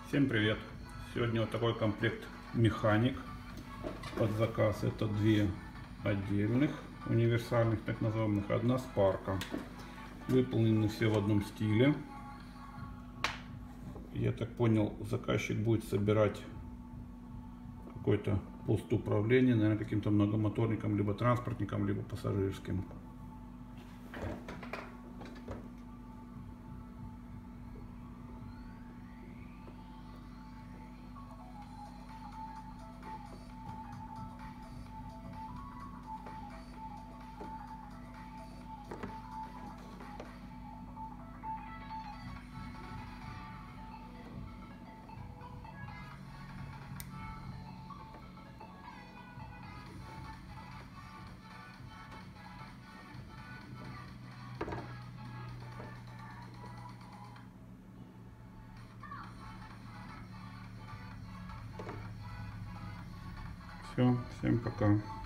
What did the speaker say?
Всем привет! Сегодня вот такой комплект механик под заказ. Это две отдельных универсальных, так называемых, одна спарка. Выполнены все в одном стиле. Я так понял, заказчик будет собирать какой-то пост управления, наверное, каким-то многомоторником, либо транспортником, либо пассажирским. Все, всем пока.